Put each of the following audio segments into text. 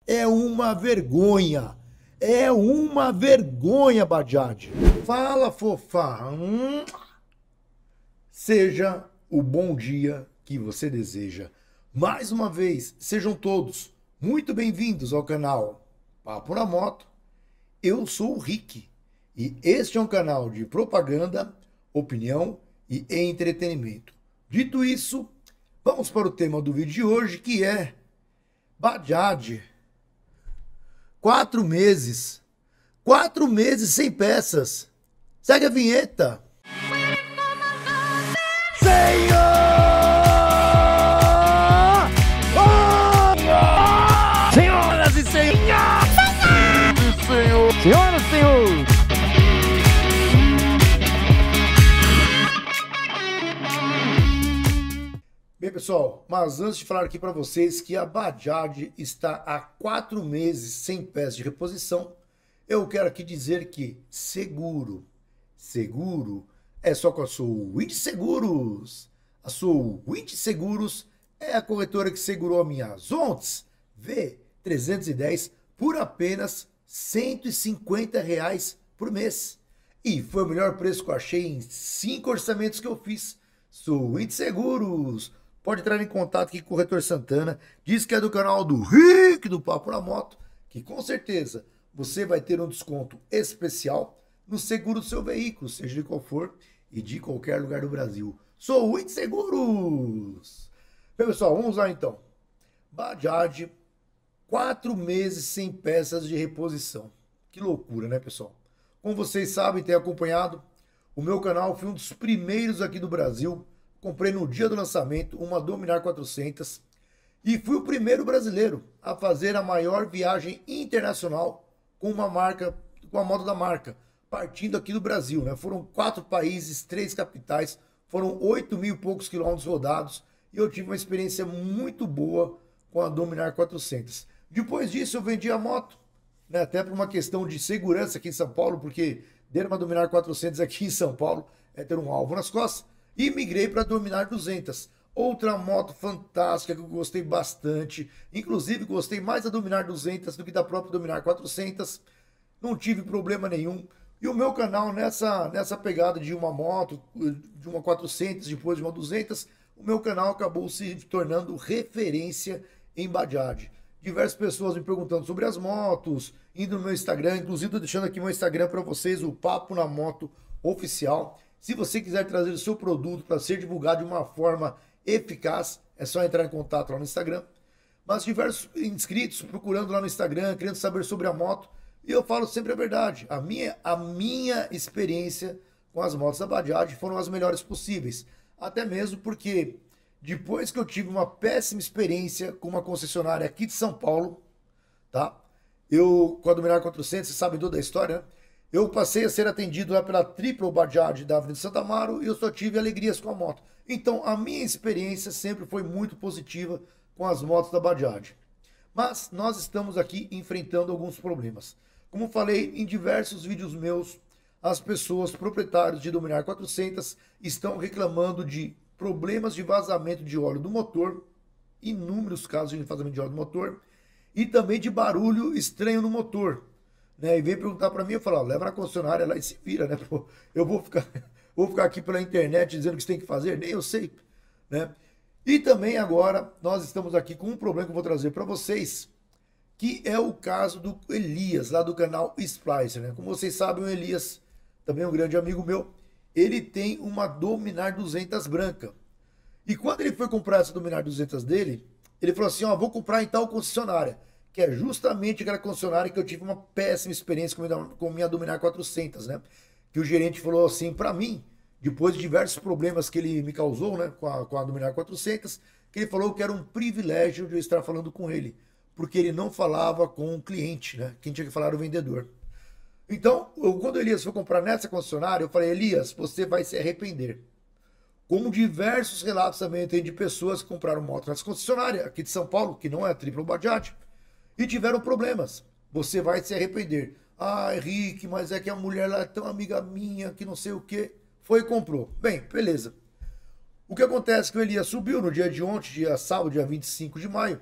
É uma vergonha. É uma vergonha, Bajad. Fala, fofá. Seja o bom dia que você deseja. Mais uma vez, sejam todos muito bem-vindos ao canal Papo na Moto. Eu sou o Rick e este é um canal de propaganda, opinião e entretenimento. Dito isso, vamos para o tema do vídeo de hoje, que é Bajad. 4 meses. 4 meses sem peças. Segue a vinheta. Senhor! Oh! Senhoras e senhores! Senhoras e senhores! Bem, pessoal, mas antes de falar aqui para vocês que a Bajad está há 4 meses sem peças de reposição, eu quero aqui dizer que seguro é só com a Souwind Seguros. A Souwind Seguros é a corretora que segurou a minha Zontes V310 por apenas R$ 150 por mês. E foi o melhor preço que eu achei em 5 orçamentos que eu fiz. Souwind Seguros. Pode entrar em contato aqui com o Corretor Santana. Diz que é do canal do Rick do Papo na Moto, que com certeza você vai ter um desconto especial no seguro do seu veículo, seja de qual for e de qualquer lugar do Brasil. Souwind Seguros! Bem, pessoal, vamos lá então. Bajad, 4 meses sem peças de reposição. Que loucura, né, pessoal? Como vocês sabem, têm acompanhado, o meu canal foi um dos primeiros aqui do Brasil. Comprei no dia do lançamento uma Dominar 400 e fui o primeiro brasileiro a fazer a maior viagem internacional com uma marca, com a moto da marca, partindo aqui do Brasil, né? Foram 4 países, 3 capitais, foram 8 mil e poucos quilômetros rodados e eu tive uma experiência muito boa com a Dominar 400. Depois disso eu vendi a moto, né? Até por uma questão de segurança aqui em São Paulo, porque ter uma Dominar 400 aqui em São Paulo é ter um alvo nas costas. E migrei para a Dominar 200, outra moto fantástica que eu gostei bastante, inclusive gostei mais da Dominar 200 do que da própria Dominar 400, não tive problema nenhum. E o meu canal nessa pegada de uma moto, de uma 400, depois de uma 200, o meu canal acabou se tornando referência em Bajad. Diversas pessoas me perguntando sobre as motos, indo no meu Instagram, inclusive estou deixando aqui meu Instagram para vocês, o Papo na Moto Oficial. Se você quiser trazer o seu produto para ser divulgado de uma forma eficaz, é só entrar em contato lá no Instagram. Mas diversos inscritos procurando lá no Instagram, querendo saber sobre a moto, e eu falo sempre a verdade. A minha experiência com as motos da Bajad foram as melhores possíveis. Até mesmo porque depois que eu tive uma péssima experiência com uma concessionária aqui de São Paulo, tá? Eu, com a Dominar 400, vocês sabem toda a história, né? Eu passei a ser atendido lá pela Triple Bajad da Avenida Santa Amaro e eu só tive alegrias com a moto. Então, a minha experiência sempre foi muito positiva com as motos da Bajad. Mas nós estamos aqui enfrentando alguns problemas. Como falei em diversos vídeos meus, as pessoas, proprietários de Dominar 400, estão reclamando de problemas de vazamento de óleo do motor, inúmeros casos de vazamento de óleo do motor, e também de barulho estranho no motor. Né, e vem perguntar para mim, eu falo, leva na concessionária lá e se vira, né? Pô, eu vou ficar aqui pela internet dizendo o que você tem que fazer, nem eu sei, né? E também agora nós estamos aqui com um problema que eu vou trazer para vocês, que é o caso do Elias, lá do canal Splicer, né? Como vocês sabem, o Elias, também um grande amigo meu, ele tem uma Dominar 200 branca. E quando ele foi comprar essa Dominar 200 dele, ele falou assim, ó, vou comprar em tal concessionária, que é justamente aquela concessionária que eu tive uma péssima experiência com minha Dominar 400, né? Que o gerente falou assim para mim, depois de diversos problemas que ele me causou, né, com a Dominar 400, que ele falou que era um privilégio de eu estar falando com ele, porque ele não falava com o cliente, né? Quem tinha que falar era o vendedor. Então, quando o Elias foi comprar nessa concessionária, eu falei, Elias, você vai se arrepender. Como diversos relatos também tem de pessoas que compraram moto nessa concessionária aqui de São Paulo, que não é a Triple Bajad, e tiveram problemas. Você vai se arrepender. Ah, Henrique, mas é que a mulher lá é tão amiga minha, que não sei o que. Foi e comprou. Bem, beleza. O que acontece é que o Elias subiu no dia de ontem, dia sábado, dia 25 de maio.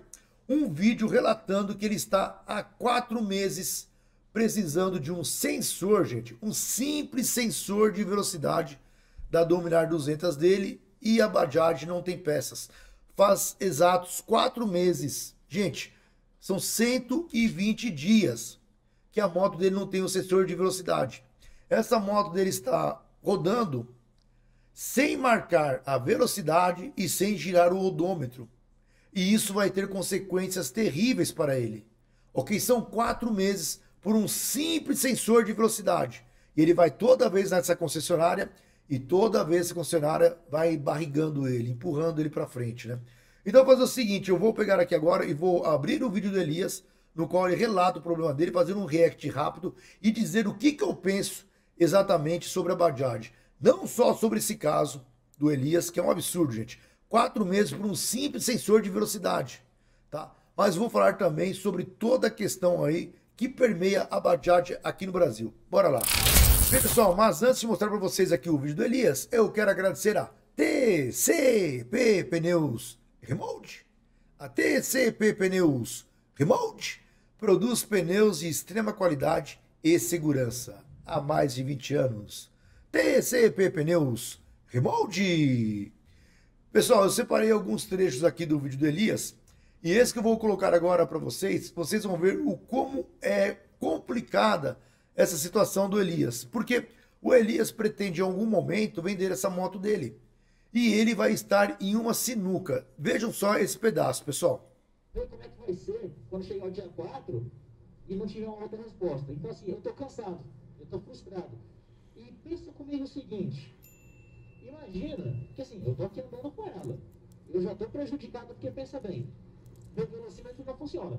um vídeo relatando que ele está há 4 meses precisando de um sensor, gente, um simples sensor de velocidade da Dominar 200 dele, e a Bajaj não tem peças. Faz exatos 4 meses. Gente, são 120 dias que a moto dele não tem um sensor de velocidade. Essa moto dele está rodando sem marcar a velocidade e sem girar o odômetro. E isso vai ter consequências terríveis para ele. Ok? São 4 meses por um simples sensor de velocidade. E ele vai toda vez nessa concessionária e toda vez essa concessionária vai barrigando ele, empurrando ele para frente, né? Então eu vou fazer o seguinte, eu vou pegar aqui agora e vou abrir o vídeo do Elias, no qual ele relata o problema dele, fazer um react rápido e dizer o que eu penso exatamente sobre a Bajaj. Não só sobre esse caso do Elias, que é um absurdo, gente. 4 meses por um simples sensor de velocidade, tá? Mas vou falar também sobre toda a questão aí que permeia a Bajaj aqui no Brasil. Bora lá. Bem, pessoal, mas antes de mostrar para vocês aqui o vídeo do Elias, eu quero agradecer a TCP Pneus Remote. A TCP Pneus Remote produz pneus de extrema qualidade e segurança há mais de 20 anos. TCP Pneus Remote. Pessoal, eu separei alguns trechos aqui do vídeo do Elias, e esse que eu vou colocar agora para vocês vão ver o como é complicada essa situação do Elias. Porque o Elias pretende em algum momento vender essa moto dele. E ele vai estar em uma sinuca. Vejam só esse pedaço, pessoal. Ver como é que vai ser quando chegar o dia 4 e não tiver uma outra resposta. Então assim, eu tô cansado, eu tô frustrado. E pensa comigo o seguinte, imagina que assim, eu tô aqui andando com ela, eu já tô prejudicado porque pensa bem, meu velocímetro não funciona.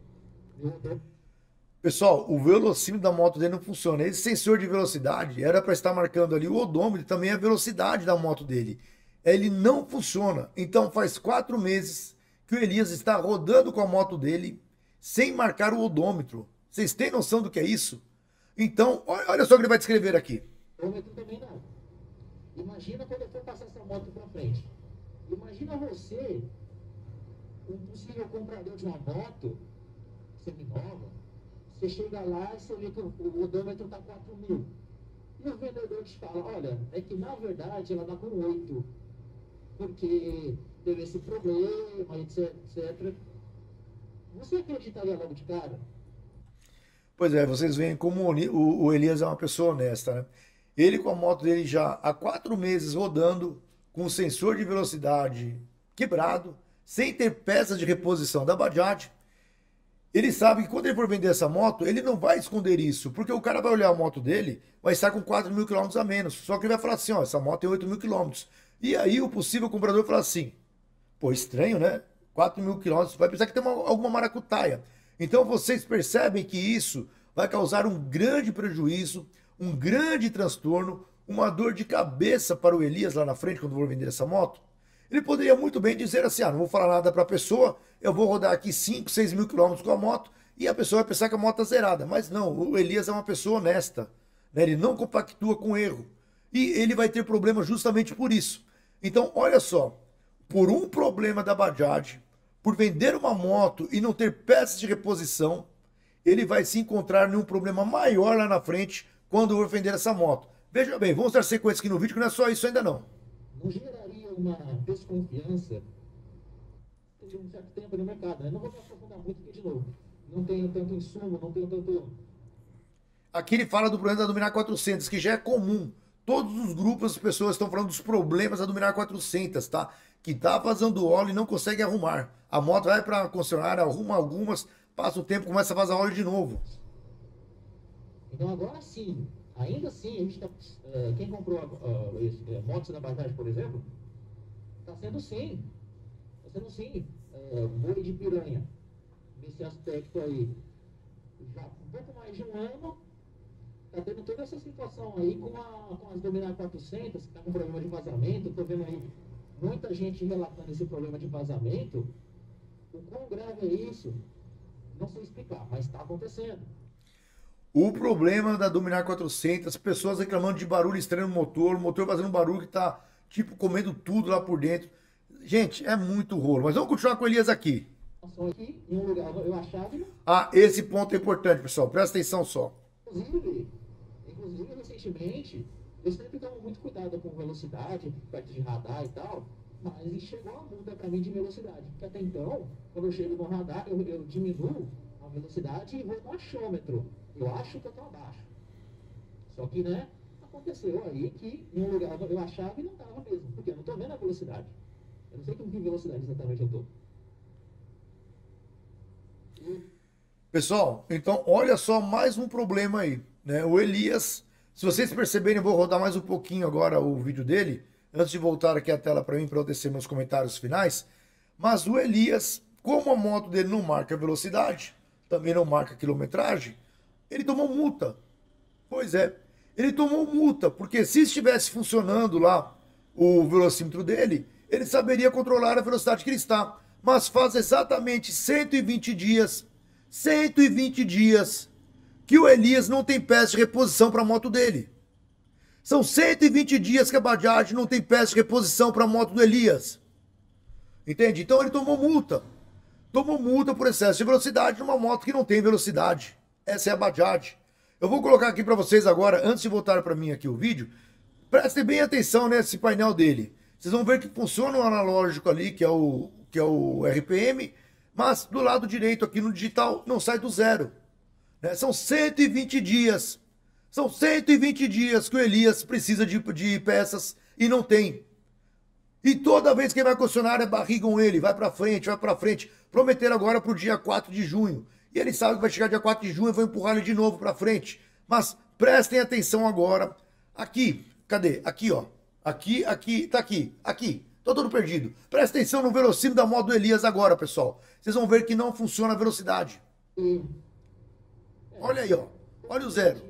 Pessoal, o velocímetro da moto dele não funciona. Esse sensor de velocidade era para estar marcando ali o odômetro e também a velocidade da moto dele. Ele não funciona. Então faz 4 meses que o Elias está rodando com a moto dele sem marcar o odômetro. Vocês têm noção do que é isso? Então, olha só o que ele vai descrever aqui. O odômetro também não. Imagina quando eu for passar essa moto para frente. Imagina você, um possível comprador de uma moto seminova, você chega lá e você vê que o odômetro está 4.000. E o vendedor te fala, olha, é que na verdade ela está com 8. Porque teve esse problema, etc, etc. Você acreditaria logo de cara? Pois é, vocês veem como o Elias é uma pessoa honesta, né? Ele com a moto dele já há 4 meses rodando, com o sensor de velocidade quebrado, sem ter peças de reposição da Bajaj. Ele sabe que quando ele for vender essa moto, ele não vai esconder isso, porque o cara vai olhar a moto dele, vai estar com 4.000 km a menos. Só que ele vai falar assim, ó, essa moto tem 8.000 km. E aí o possível comprador fala assim, pô, estranho, né? 4.000 km, vai precisar que tenha alguma maracutaia. Então vocês percebem que isso vai causar um grande prejuízo, um grande transtorno, uma dor de cabeça para o Elias lá na frente quando for vender essa moto. Ele poderia muito bem dizer assim, ah, não vou falar nada para a pessoa, eu vou rodar aqui 5, 6.000 km com a moto e a pessoa vai pensar que a moto está zerada. Mas não, o Elias é uma pessoa honesta, né? Ele não compactua com erro. E ele vai ter problema justamente por isso. Então, olha só, por um problema da Bajaj, por vender uma moto e não ter peças de reposição, ele vai se encontrar num problema maior lá na frente quando for vender essa moto. Veja bem, vamos dar sequência aqui no vídeo que não é só isso ainda não. Não geraria uma desconfiança de um certo tempo no mercado, né? Não vou me aprofundar muito aqui de novo. Não tenho tanto insumo, não tenho tanto... Aqui ele fala do problema da Dominar 400, que já é comum. Todos os grupos, as pessoas estão falando dos problemas da Dominar 400, tá? Que tá vazando óleo e não consegue arrumar. A moto vai para a concessionária, arruma algumas, passa o tempo, começa a vazar óleo de novo. Então agora sim, ainda assim, a gente tá, quem comprou motos da Bajaj, por exemplo, está sendo sim, boi de piranha, nesse aspecto aí. Já um pouco mais de um ano, está tendo toda essa situação aí com as Dominar 400, que está com problema de vazamento. Estou vendo aí muita gente relatando esse problema de vazamento. O quão grave é isso? Não sei explicar, mas está acontecendo. O problema da Dominar 400, pessoas reclamando de barulho estranho no motor, o motor fazendo um barulho que tá, tipo, comendo tudo lá por dentro. Gente, é muito rolo. Mas vamos continuar com o Elias aqui. aqui em um lugar eu achava, Ah, esse ponto é importante, pessoal. Presta atenção só. inclusive recentemente, eu sempre tomo muito cuidado com velocidade, perto de radar e tal, mas chegou a multa para mim de velocidade. Porque até então, quando eu chego no radar, eu diminuo a velocidade e vou no achômetro. Eu acho que eu tô abaixo. Só que, né, aconteceu aí que em um lugar eu achava e não tava mesmo, porque eu não tô vendo a velocidade. Eu não sei com que velocidade exatamente eu tô. Pessoal, então olha só mais um problema aí, né? O Elias, se vocês perceberem, eu vou rodar mais um pouquinho agora o vídeo dele, antes de voltar aqui a tela para mim, para eu descer meus comentários finais. Mas o Elias, como a moto dele não marca velocidade, também não marca quilometragem, ele tomou multa. Pois é, ele tomou multa, porque se estivesse funcionando lá o velocímetro dele, ele saberia controlar a velocidade que ele está. Mas faz exatamente 120 dias que o Elias não tem peça de reposição para a moto dele. São 120 dias que a Bajaj não tem peça de reposição para a moto do Elias. Entende? Então ele tomou multa. Tomou multa por excesso de velocidade numa moto que não tem velocidade. Essa é a Bajaj. Eu vou colocar aqui para vocês agora, antes de voltar para mim aqui o vídeo, prestem bem atenção nesse painel dele. Vocês vão ver que funciona o analógico ali, que é o RPM, mas do lado direito aqui no digital não sai do zero. Né? São 120 dias. São 120 dias que o Elias precisa de peças e não tem. E toda vez que ele vai à concessionária, barrigam ele, vai para frente, vai para frente. Prometeram agora para o dia 4 de junho. E ele sabe que vai chegar dia 4 de junho e vão empurrar ele de novo para frente. Mas prestem atenção agora. Aqui, cadê? Aqui, ó. Aqui, tá aqui, aqui. Tô todo perdido. Presta atenção no velocímetro da moto do Elias agora, pessoal. Vocês vão ver que não funciona a velocidade. Olha aí, ó. Olha o zero.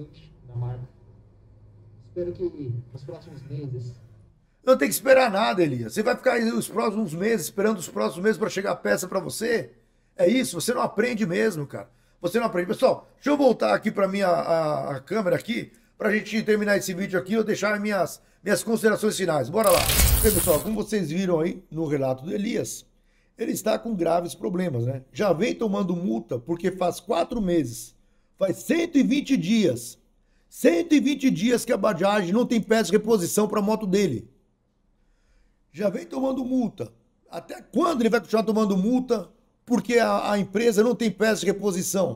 Espero que nos próximos meses... Não tem que esperar nada, Elias. Você vai ficar aí os próximos meses, esperando os próximos meses para chegar a peça para você? É isso, você não aprende mesmo, cara. Você não aprende. Pessoal, deixa eu voltar aqui para minha a câmera aqui, para a gente terminar esse vídeo aqui, eu deixar minhas considerações finais. Bora lá. Bem, pessoal, como vocês viram aí no relato do Elias, ele está com graves problemas, né? Já vem tomando multa porque faz 4 meses, faz 120 dias. 120 dias que a Bajaj não tem peça de reposição para a moto dele. Já vem tomando multa. Até quando ele vai continuar tomando multa? Porque a empresa não tem peça de reposição.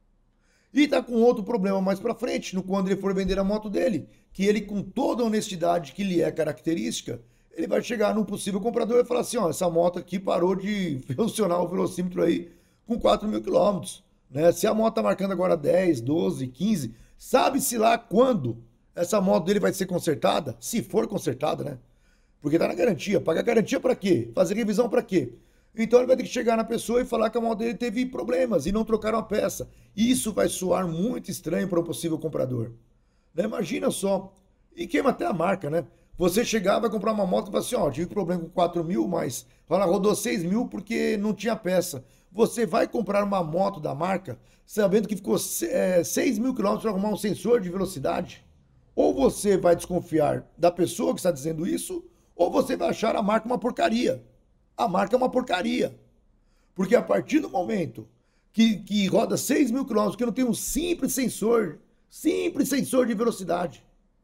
E está com outro problema mais para frente, quando ele for vender a moto dele, que ele, com toda a honestidade que lhe é característica, ele vai chegar num possível comprador e falar assim, ó, essa moto aqui parou de funcionar o velocímetro aí com 4.000 quilômetros. Né? Se a moto está marcando agora 10, 12, 15, sabe-se lá quando essa moto dele vai ser consertada? Se for consertada, né? Porque está na garantia. Pagar garantia para quê? Fazer revisão para quê? Então ele vai ter que chegar na pessoa e falar que a moto dele teve problemas e não trocaram a peça. Isso vai soar muito estranho para um possível comprador. Né? Imagina só. E queima até a marca, né? Você chegar, vai comprar uma moto e fala assim, ó, tive problema com 4.000, mas ela rodou 6.000 porque não tinha peça. Você vai comprar uma moto da marca sabendo que ficou 6.000 quilômetros para arrumar um sensor de velocidade? Ou você vai desconfiar da pessoa que está dizendo isso, ou você vai achar a marca uma porcaria. A marca é uma porcaria. Porque a partir do momento que roda 6.000 quilômetros, que não tem um simples sensor de velocidade.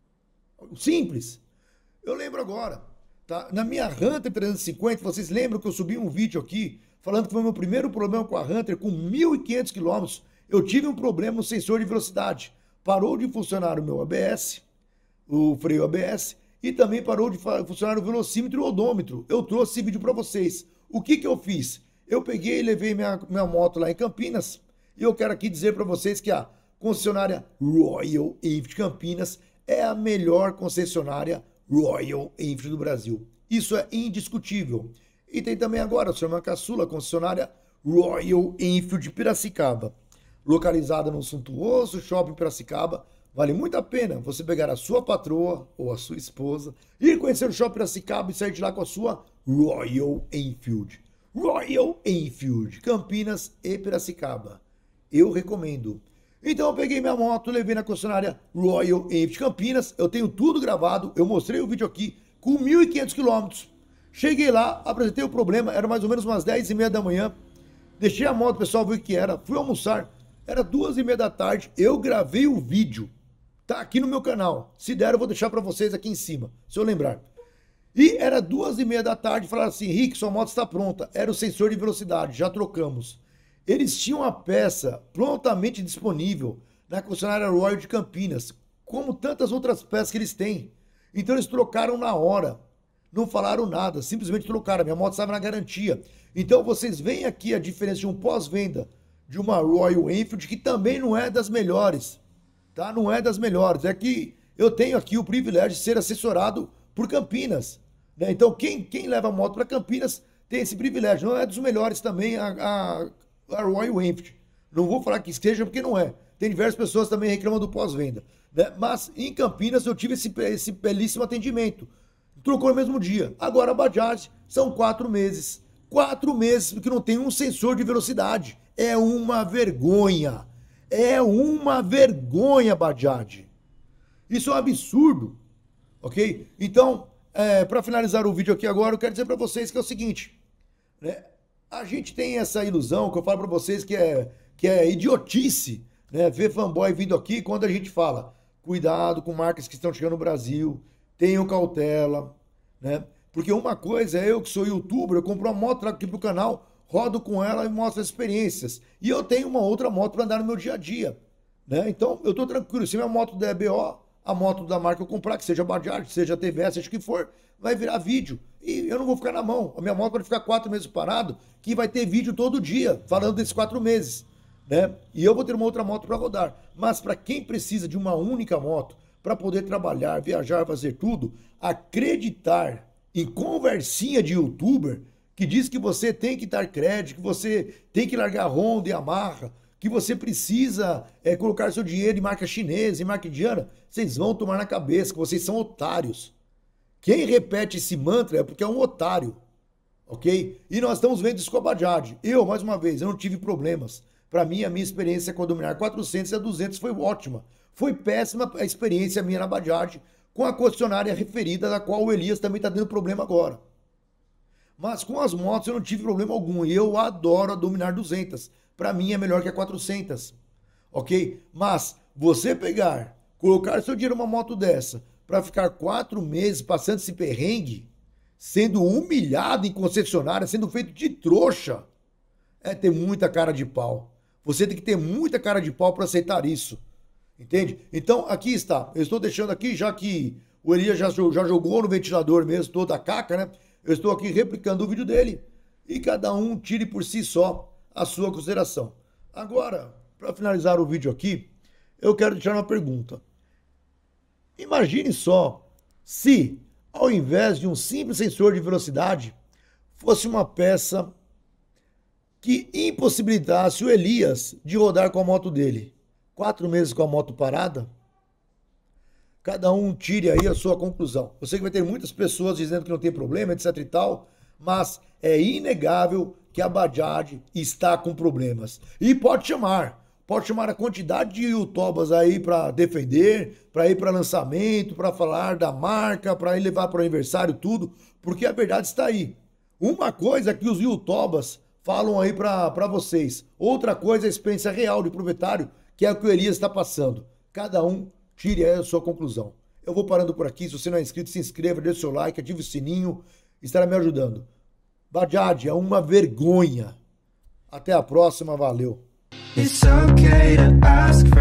Simples. Eu lembro agora, tá? Na minha Hunter 350, vocês lembram que eu subi um vídeo aqui, falando que foi o meu primeiro problema com a Hunter, com 1.500 quilômetros, eu tive um problema no sensor de velocidade. Parou de funcionar o meu ABS, o freio ABS, e também parou de funcionar o velocímetro e o odômetro. Eu trouxe esse vídeo para vocês. O que eu fiz? Eu peguei e levei minha moto lá em Campinas. E eu quero aqui dizer para vocês que a concessionária Royal Enfield Campinas é a melhor concessionária Royal Enfield do Brasil. Isso é indiscutível. E tem também agora a sua irmã caçula, a concessionária Royal Enfield Piracicaba. Localizada no suntuoso shopping Piracicaba. Vale muito a pena você pegar a sua patroa ou a sua esposa, ir conhecer o Shopping Piracicaba e sair de lá com a sua Royal Enfield. Royal Enfield, Campinas e Piracicaba. Eu recomendo. Então eu peguei minha moto, levei na concessionária Royal Enfield Campinas. Eu tenho tudo gravado, eu mostrei o vídeo aqui com 1.500 quilômetros. Cheguei lá, apresentei o problema, era mais ou menos umas 10h30 da manhã. Deixei a moto, o pessoal viu o que era. Fui almoçar. Era 2h30 da tarde. Eu gravei o vídeo. Tá aqui no meu canal. Se der, eu vou deixar pra vocês aqui em cima, se eu lembrar. E era 2h30 da tarde. Falaram assim, Rick, sua moto está pronta. Era o sensor de velocidade. Já trocamos. Eles tinham a peça prontamente disponível na concessionária Royal de Campinas, como tantas outras peças que eles têm. Então eles trocaram na hora, não falaram nada, simplesmente trocaram. Minha moto estava na garantia. Então vocês veem aqui a diferença de um pós-venda de uma Royal Enfield, que também não é das melhores, tá? Não é das melhores. É que eu tenho aqui o privilégio de ser assessorado por Campinas, né? Então quem leva a moto para Campinas tem esse privilégio. Não é dos melhores também a Royal Enfield. Não vou falar que esteja porque não é. Tem diversas pessoas também reclamam do pós-venda, né? Mas em Campinas eu tive esse belíssimo atendimento. Trocou no mesmo dia. Agora a Bajaj são 4 meses. 4 meses porque não tem um sensor de velocidade. É uma vergonha. É uma vergonha, Bajaj. Isso é um absurdo. Ok? Então, para finalizar o vídeo aqui agora, eu quero dizer para vocês que é o seguinte, né? A gente tem essa ilusão que eu falo para vocês que é idiotice, né? Ver fanboy vindo aqui quando a gente fala, cuidado com marcas que estão chegando no Brasil, tenham cautela, né? Porque uma coisa é eu que sou youtuber, eu compro uma moto, trago aqui pro canal, rodo com ela e mostro as experiências. E eu tenho uma outra moto para andar no meu dia a dia, né? Então eu tô tranquilo, se minha moto der BO, a moto da marca que eu comprar, que seja Bajaj, seja TVS, seja o que for, vai virar vídeo. E eu não vou ficar na mão. A minha moto pode ficar 4 meses parado, que vai ter vídeo todo dia, falando desses 4 meses, né? E eu vou ter uma outra moto para rodar. Mas para quem precisa de uma única moto, para poder trabalhar, viajar, fazer tudo, acreditar em conversinha de youtuber que diz que você tem que dar crédito, que você tem que largar Honda e Yamaha, que você precisa colocar seu dinheiro em marca chinesa, em marca indiana, vocês vão tomar na cabeça que vocês são otários. Quem repete esse mantra é porque é um otário, ok? E nós estamos vendo isso com a Bajaj. Eu, mais uma vez, eu não tive problemas. Para mim, a minha experiência com a Dominar 400 e a 200 foi ótima. Foi péssima a experiência minha na Bajaj com a concessionária referida, da qual o Elias também está tendo problema agora. Mas com as motos eu não tive problema algum. E eu adoro a Dominar 200. Para mim é melhor que a 400. Ok? Mas você pegar, colocar seu dinheiro numa moto dessa, para ficar 4 meses passando esse perrengue, sendo humilhado em concessionária, sendo feito de trouxa, é ter muita cara de pau. Você tem que ter muita cara de pau para aceitar isso. Entende? Então, aqui está. Eu estou deixando aqui, já que o Elias já jogou no ventilador mesmo, toda a caca, né? Eu estou aqui replicando o vídeo dele. E cada um tire por si só a sua consideração. Agora, para finalizar o vídeo aqui, eu quero deixar uma pergunta. Imagine só se, ao invés de um simples sensor de velocidade, fosse uma peça que impossibilitasse o Elias de rodar com a moto dele. 4 meses com a moto parada? Cada um tire aí a sua conclusão. Eu sei que vai ter muitas pessoas dizendo que não tem problema, etc e tal, mas é inegável que a Bajaj está com problemas. E pode chamar a quantidade de youtubers aí para defender, para ir para lançamento, para falar da marca, para ir levar para o aniversário, tudo, porque a verdade está aí. Uma coisa é que os youtubers falam aí para vocês, outra coisa é a experiência real de proprietário, que é o que o Elias está passando. Cada um tire aí a sua conclusão. Eu vou parando por aqui. Se você não é inscrito, se inscreva, deixe o seu like, ative o sininho, estará me ajudando. Bajaj é uma vergonha. Até a próxima, valeu. It's okay to ask